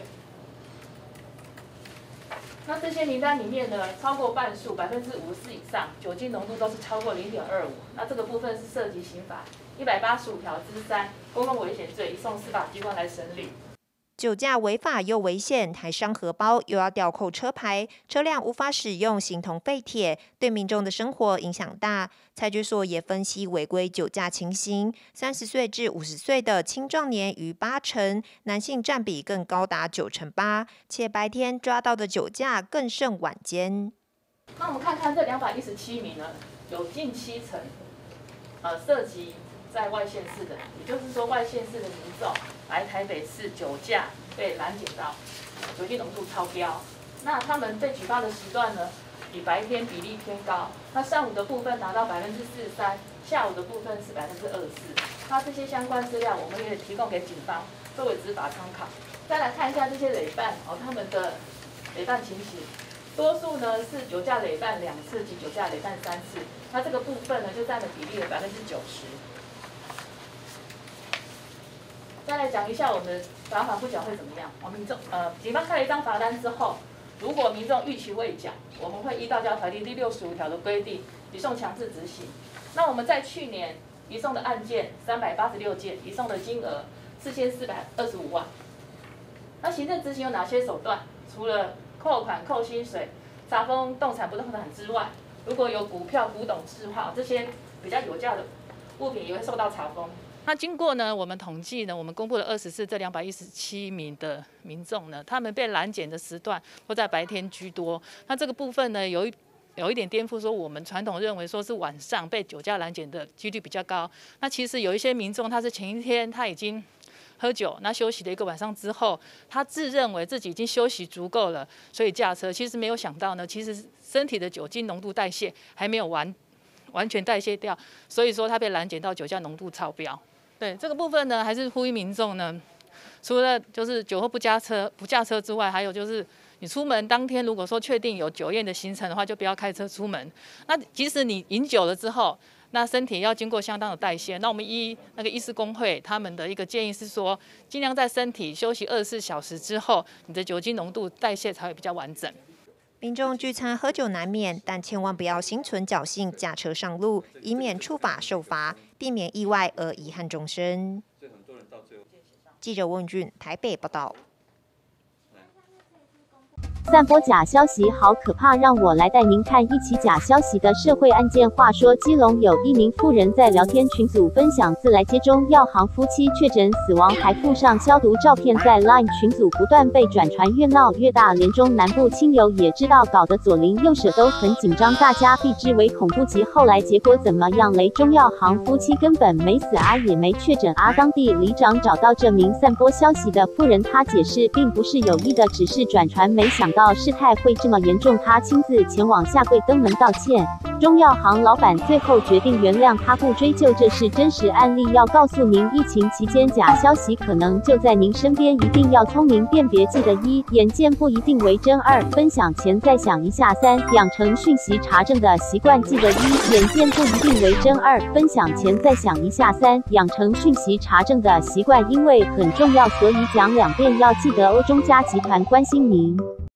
那这些名单里面呢，超过半数54%以上酒精浓度都是超过0.25。那这个部分是涉及刑法185条之3公共危险罪，移送司法机关来审理。 酒驾违法又危险，还伤荷包，又要吊扣车牌，车辆无法使用，形同废铁，对民众的生活影响大。财局所也分析违规酒驾情形，30岁至50岁的青壮年逾80%，男性占比更高达98%，且白天抓到的酒驾更胜晚间。 那我们看看这217名呢，有近70%涉及在外县市的，也就是说外县市的民众来台北市酒驾被拦截到，酒精浓度超标。那他们被举报的时段呢，比白天比例偏高。那上午的部分达到43%，下午的部分是24%。那这些相关资料我们也提供给警方作为执法参考。再来看一下这些累犯他们的累犯情形，多数呢是酒驾累犯2次及酒驾累犯3次。那这个部分呢就占了比例的90%。再来讲一下我们的罚款不缴会怎么样？警方开了一张罚单之后，如果民众逾期未缴，我们会依道交条例第65条的规定移送强制执行。那我们在去年移送的案件386件，移送的金额4425万。那行政执行有哪些手段？除了扣款、扣薪水、查封动产、不动产之外，如果有股票、古董、字画这些比较有价的物品，也会受到查封。那经过呢，我们统计呢，我们公布了24这217名的民众呢，他们被拦检的时段都在白天居多。那这个部分呢，有一点颠覆，说我们传统认为说是晚上被酒驾拦检的几率比较高。那其实有一些民众，他是前一天他已经喝酒，那休息了1个晚上之后，他自认为自己已经休息足够了，所以驾车。其实没有想到呢，其实身体的酒精浓度代谢还没有完全代谢掉，所以说他被拦检到酒驾浓度超标。对这个部分呢，还是呼吁民众呢，除了就是酒后不驾车之外，还有就是你出门当天如果说确定有酒宴的行程的话，就不要开车出门。那即使你饮酒了之后，那身体要经过相当的代谢。那我们那个医师公会他们的一个建议是说，尽量在身体休息24小时之后，你的酒精浓度代谢才会比较完整。 民众聚餐喝酒难免，但千万不要心存侥幸驾车上路，以免触法受罚，避免意外而遗憾终身。记者温俊台北报道。 散播假消息好可怕，让我来带您看一起假消息的社会案件。话说，基隆有一名妇人在聊天群组分享自来接中药行夫妻确诊死亡，还附上消毒照片，在 LINE 群组不断被转传，越闹越大。连中南部亲友也知道，搞得左邻右舍都很紧张，大家避之唯恐不及。后来结果怎么样嘞？中药行夫妻根本没死啊，也没确诊啊。当地里长找到这名散播消息的妇人，他解释并不是有意的，只是转传，没想到事态会这么严重，他亲自前往下跪登门道歉。中药行老板最后决定原谅他，不追究，这是真实案例。要告诉您，疫情期间假消息可能就在您身边，一定要聪明辨别。记得1，眼见不一定为真；2，分享前再想一下；3，养成讯息查证的习惯。记得1，眼见不一定为真；2，分享前再想一下；3，养成讯息查证的习惯，因为很重要，所以讲2遍。要记得欧中嘉集团关心您。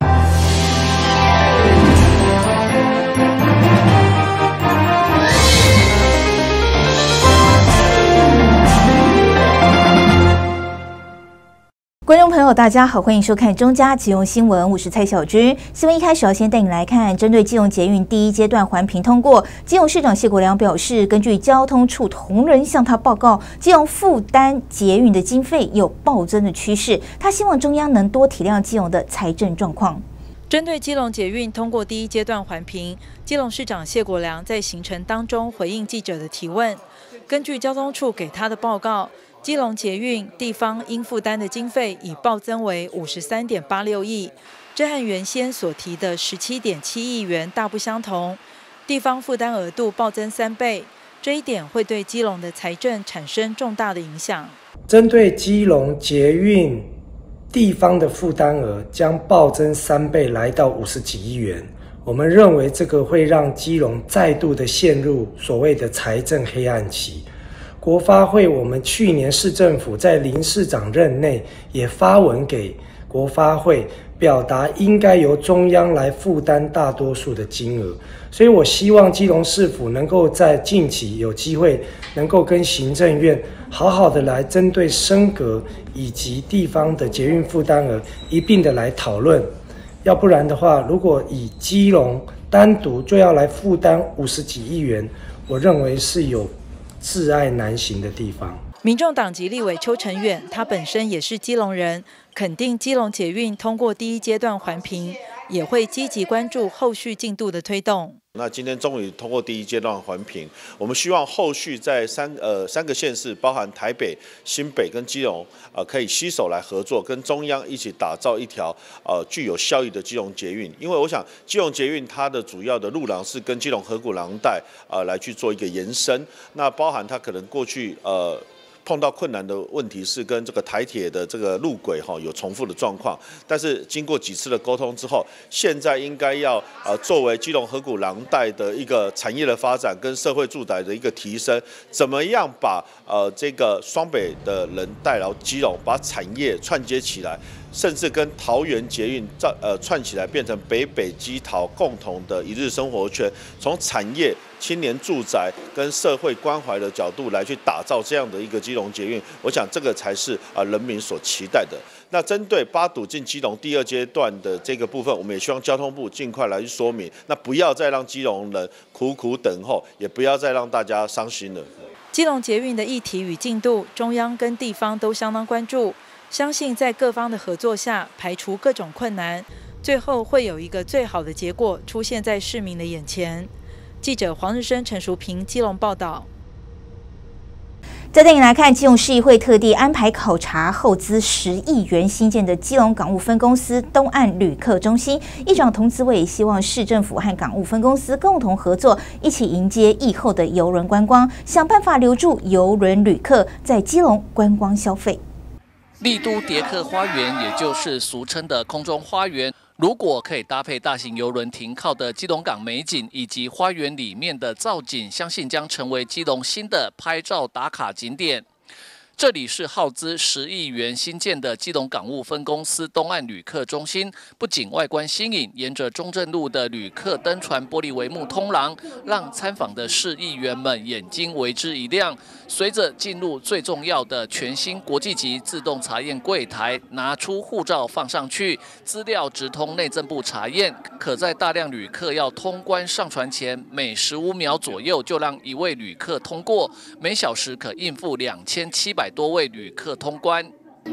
观众朋友，大家好，欢迎收看中嘉基隆新闻，我是蔡小军。新闻一开始要先带你来看，针对基隆捷运第1阶段环评通过，基隆市长谢国良表示，根据交通处同仁向他报告，基隆负担捷运的经费有暴增的趋势，他希望中央能多体谅基隆的财政状况。 针对基隆捷运通过第1阶段环评，基隆市长谢国良在行程当中回应记者的提问，根据交通处给他的报告，基隆捷运地方应负担的经费已暴增为53.86亿，这和原先所提的17.7亿元大不相同，地方负担额度暴增3倍，这一点会对基隆的财政产生重大的影响。 针对基隆捷运地方的负担额将暴增3倍，来到50几亿元，我们认为这个会让基隆再度的陷入所谓的财政黑暗期。 国发会我们去年市政府在林市长任内也发文给国发会，表达应该由中央来负担大多数的金额，所以我希望基隆市府能够在近期有机会能够跟行政院好好的来针对升格以及地方的捷运负担额一并的来讨论，要不然的话，如果以基隆单独就要来负担50几亿元，我认为是有窒碍难行的地方。 民众党籍立委邱成远，他本身也是基隆人，肯定基隆捷运通过第一阶段环评，也会积极关注后续进度的推动。 那今天终于通过第一阶段环评，我们希望后续在三个县市，包含台北、新北跟基隆，可以携手来合作，跟中央一起打造一条具有效益的基隆捷运。因为我想基隆捷运它的主要的路廊是跟基隆河谷廊带来去做一个延伸，那包含它可能过去碰到困难的问题是跟这个台铁的这个路轨有重复的状况，但是经过几次的沟通之后，现在应该要作为基隆河谷廊带的一个产业的发展跟社会住宅的一个提升，怎么样把这个双北的人带到基隆，把产业串接起来，甚至跟桃园捷运串起来，变成北北基桃共同的一日生活圈，从产业、青年住宅跟社会关怀的角度来去打造这样的一个基隆捷运，我想这个才是人民所期待的。那针对八堵进基隆第2阶段的这个部分，我们也希望交通部尽快来去说明，那不要再让基隆人苦苦等候，也不要再让大家伤心了。 基隆捷运的议题与进度，中央跟地方都相当关注，相信在各方的合作下，排除各种困难，最后会有一个最好的结果出现在市民的眼前。记者黄日升、陈淑平基隆报道。 再带你来看，基隆市议会特地安排考察后资10亿元新建的基隆港务分公司东岸旅客中心。议长童子伟希望市政府和港务分公司共同合作，一起迎接疫后的邮轮观光，想办法留住邮轮旅客在基隆观光消费。 丽都蝶客花园，也就是俗称的空中花园，如果可以搭配大型邮轮停靠的基隆港美景，以及花园里面的造景，相信将成为基隆新的拍照打卡景点。这里是耗资10亿元新建的基隆港务分公司东岸旅客中心，不仅外观新颖，沿着中正路的旅客登船玻璃帷幕通廊，让参访的市议员们眼睛为之一亮。随着进入最重要的全新国际级自动查验柜台，拿出护照放上去，资料直通内政部查验，可在大量旅客要通关上船前，每15秒左右就让一位旅客通过，每小时可应付2700多位旅客通关。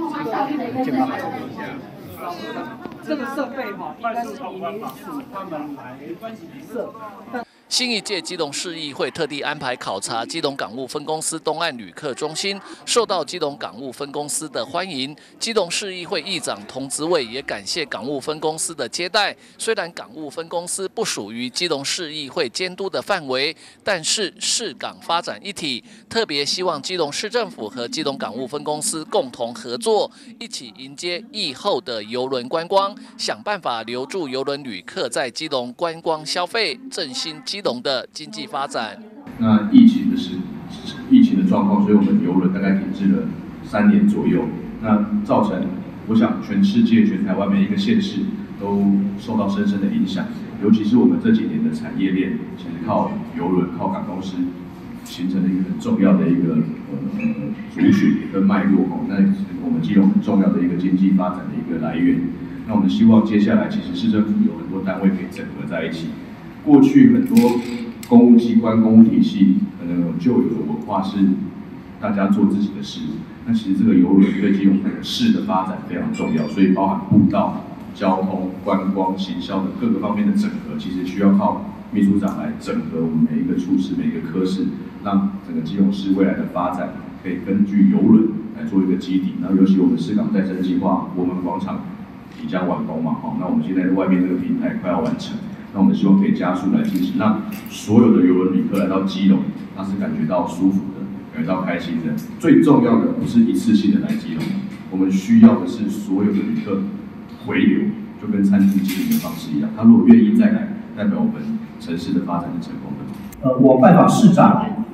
这个设备应该是以民署他们来设。 新一届基隆市议会特地安排考察基隆港务分公司东岸旅客中心，受到基隆港务分公司的欢迎。基隆市议会议长童子伟也感谢港务分公司的接待。虽然港务分公司不属于基隆市议会监督的范围，但是市港发展一体，特别希望基隆市政府和基隆港务分公司共同合作，一起迎接疫后的邮轮观光，想办法留住邮轮旅客在基隆观光消费，振兴基隆的经济发展。 那疫情的状况，所以我们邮轮大概停滞了3年左右，那造成我想全世界、全台湾每一个县市都受到深深的影响，尤其是我们这几年的产业链，其实靠邮轮、靠港公司形成了一个很重要的一个族群跟脉络哦，那我们基隆很重要的一个经济发展的一个来源。那我们希望接下来，其实市政府有很多单位可以整合在一起。过去很多公务机关、公务体系可能有旧有的文化是大家做自己的事，那其实这个邮轮对基隆市的发展非常重要，所以包含步道、交通、观光、行销的各个方面的整合，其实需要靠秘书长来整合我们每一个处室、每一个科室，让整个基隆市未来的发展可以根据邮轮来做一个基底。然后尤其我们市港再生计划，我们广场即将完工嘛，那我们现在外面这个平台快要完成。那我们希望可以加速来进行，让所有的邮轮旅客来到基隆，他是感觉到舒服的，感觉到开心的。最重要的不是一次性的来基隆，我们需要的是所有的旅客回流，就跟餐厅经营的方式一样。他如果愿意再来，代表我们城市的发展是成功的。 我拜访市长，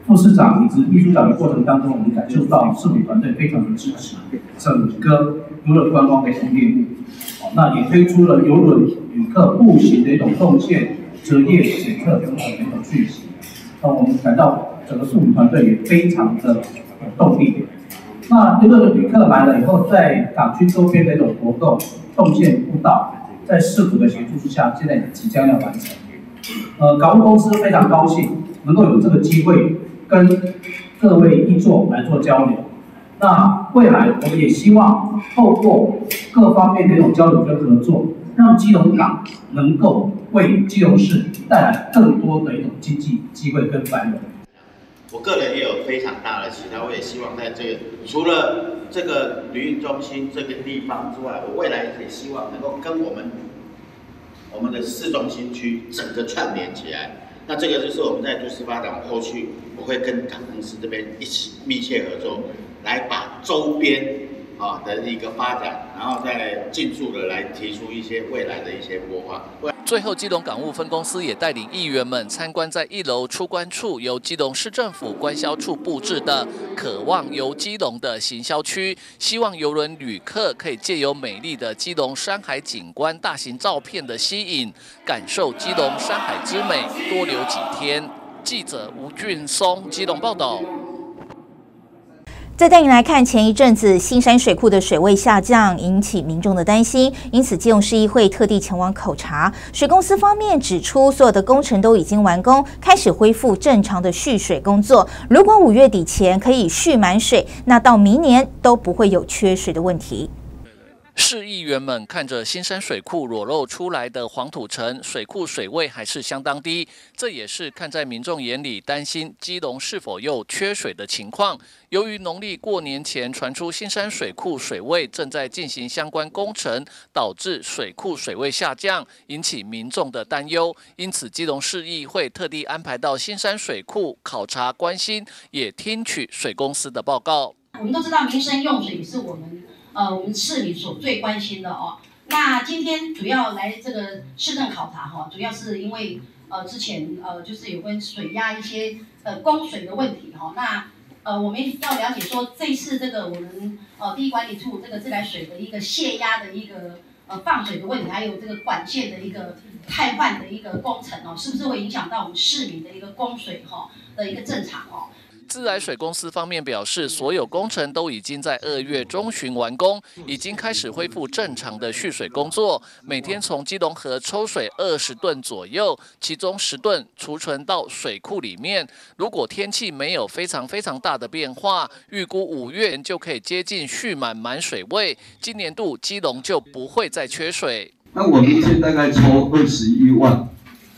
副市长以及秘书长的过程当中，我们感受到市府团队非常的支持整个邮轮观光的一个业务。那也推出了邮轮旅客步行的一种动线、折页写册等等的一种讯息。我们感到整个市府团队也非常的有动力。那这个旅客来了以后，在港区周边的一种活动、动线步道，在市府的协助之下，现在也即将要完成。港务公司非常高兴能够有这个机会跟各位议座来做交流。那未来我们也希望透过各方面的一种交流跟合作，让基隆港能够为基隆市带来更多的一种经济机会跟繁荣。 我个人也有非常大的期待，我也希望在这个除了这个旅运中心这个地方之外，我未来也希望能够跟我们的市中心区整个串联起来。那这个就是我们在都市发展后续，我会跟港公司这边一起密切合作，来把周边的一个发展，然后再尽速的来提出一些未来的一些规划。 最后，基隆港务分公司也带领议员们参观在1楼出关处由基隆市政府官销处布置的“渴望游基隆”的行销区，希望邮轮旅客可以借由美丽的基隆山海景观大型照片的吸引，感受基隆山海之美，多留几天。记者吴俊松基隆报道。 再带你来看，前一阵子新山水库的水位下降，引起民众的担心，因此基隆市议会特地前往考察。水公司方面指出，所有的工程都已经完工，开始恢复正常的蓄水工作。如果5月底前可以蓄满水，那到明年都不会有缺水的问题。 市议员们看着新山水库裸露出来的黄土层，水库水位还是相当低，这也是看在民众眼里担心基隆是否又缺水的情况。由于农历过年前传出新山水库水位正在进行相关工程，导致水库水位下降，引起民众的担忧。因此，基隆市议会特地安排到新山水库考察关心，也听取水公司的报告。 我们都知道民生用水是我们市民所最关心的哦。那今天主要来这个市政考察哈，主要是因为之前就是有关水压一些供水的问题哈。那我们要了解说这次这个我们第一管理处这个自来水的一个泄压的一个放水的问题，还有这个管线的一个汰换的一个工程哦，是不是会影响到我们市民的一个供水哈的一个正常哦？ 自来水公司方面表示，所有工程都已经在2月中旬完工，已经开始恢复正常的蓄水工作。每天从基隆河抽水20吨左右，其中10吨储存到水库里面。如果天气没有非常大的变化，预估5月就可以接近蓄满水位。今年度基隆就不会再缺水。 那我明天大概抽21万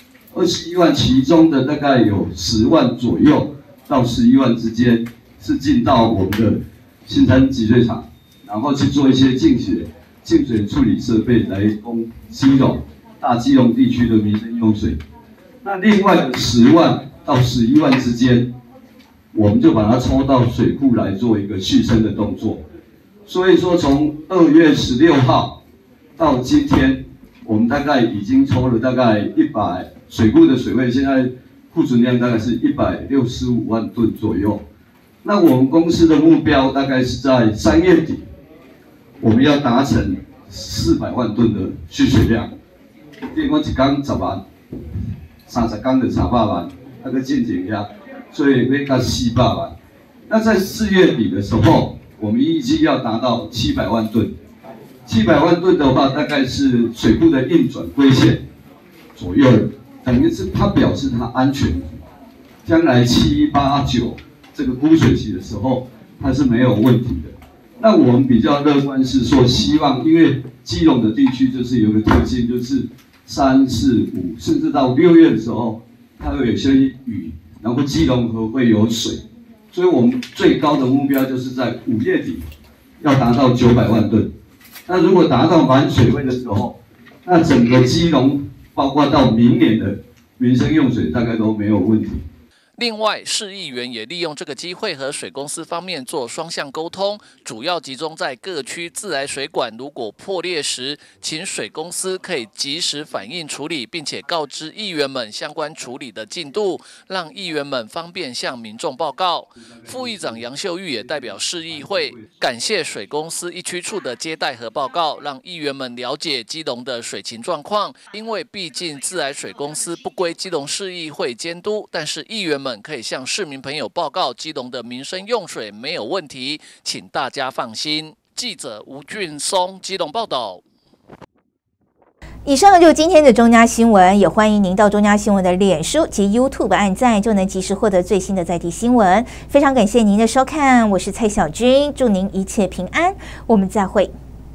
，21万其中的大概有10万左右。到11万之间是进到我们的新山集水厂，然后去做一些净水处理设备来供大基隆地区的民生用水。那另外的10万到11万之间，我们就把它抽到水库来做一个蓄生的动作。所以说，从2月16号到今天，我们大概已经抽了大概水库的水位现在。库存量大概是165万吨左右。那我们公司的目标大概是在3月底，我们要达成400万吨的蓄水量。电工一缸10万，30缸的300万，那个进程呀，所以会到400万。那在4月底的时候，我们预计要达到700万吨。700万吨的话，大概是水库的运转规限左右了。等于是它表示它安全，将来7、8、9这个枯水期的时候，它是没有问题的。那我们比较乐观是说，希望因为基隆的地区就是有个特性，就是3、4、5，甚至到6月的时候，它会有些雨，然后基隆河会有水，所以我们最高的目标就是在5月底要达到900万吨。那如果达到满水位的时候，那整个基隆包括到明年的民生用水大概都没有问题。 另外，市议员也利用这个机会和水公司方面做双向沟通，主要集中在各区自来水管如果破裂时，请水公司可以及时反应处理，并且告知议员们相关处理的进度，让议员们方便向民众报告。副议长杨秀玉也代表市议会感谢水公司一区处的接待和报告，让议员们了解基隆的水情状况。因为毕竟自来水公司不归基隆市议会监督，但是议员们可以向市民朋友报告基隆的民生用水没有问题，请大家放心。记者吴俊松基隆报道。 以上就是今天的中嘉新闻，也欢迎您到中嘉新闻的脸书及 YouTube 按赞，就能及时获得最新的在地新闻。非常感谢您的收看，我是蔡小君，祝您一切平安，我们再会。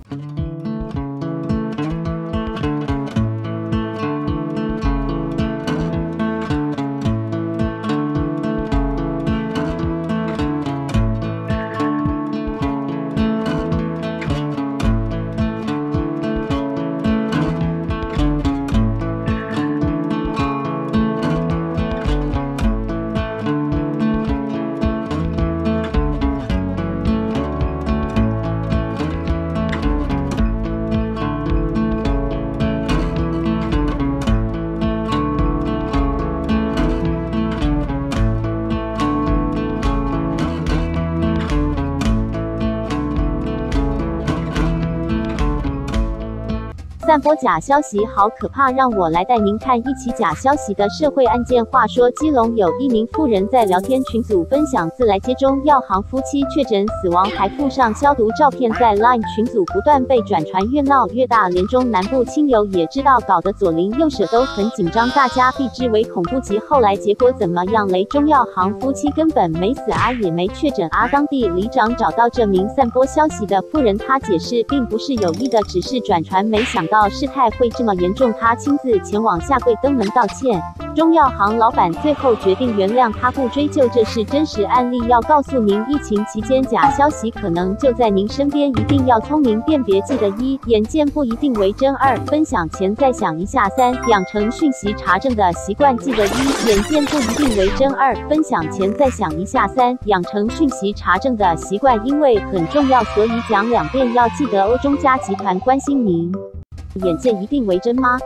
散播假消息好可怕，让我来带您看一起假消息的社会案件。话说，基隆有一名妇人在聊天群组分享自来接中药行夫妻确诊死亡，还附上消毒照片，在 LINE 群组不断被转传，越闹越大，连中南部亲友也知道，搞得左邻右舍都很紧张，大家避之为恐怖极。后来结果怎么样嘞？中药行夫妻根本没死啊，也没确诊啊。当地里长找到这名散播消息的妇人，他解释并不是有意的，只是转传，没想到事态会这么严重，他亲自前往下跪登门道歉。中药行老板最后决定原谅他，不追究，这是真实案例。要告诉您，疫情期间假消息可能就在您身边，一定要聪明辨别。记得1，眼见不一定为真；2，分享前再想一下；3，养成讯息查证的习惯。记得1，眼见不一定为真；2，分享前再想一下；3，养成讯息查证的习惯，因为很重要，所以讲2遍，要记得哦。中嘉集团关心您。眼见一定为真吗？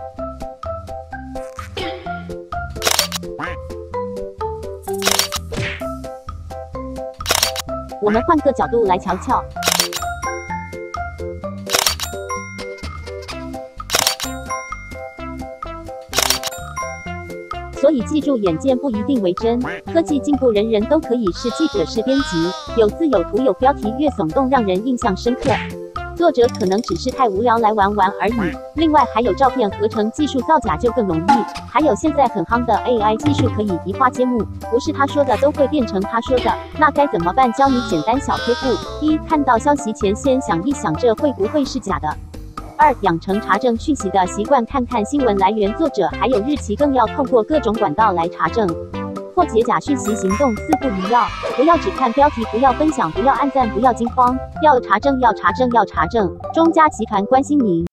我们换个角度来瞧瞧。所以记住，眼见不一定为真。科技进步，人人都可以是记者、是编辑，有字有图有标题，越耸动让人印象深刻。作者可能只是太无聊来玩玩而已。另外还有照片合成技术，造假就更容易。还有现在很夯的 AI 技术，可以移花接木，不是他说的都会变成他说的。那该怎么办？教你简单小贴布。1，看到消息前先想一想，这会不会是假的？2，养成查证讯息的习惯，看看新闻来源、作者还有日期，更要透过各种管道来查证。破解假讯息行动4不一要，不要只看标题，不要分享，不要按赞，不要惊慌，要查证，要查证，要查证。中嘉集团关心您。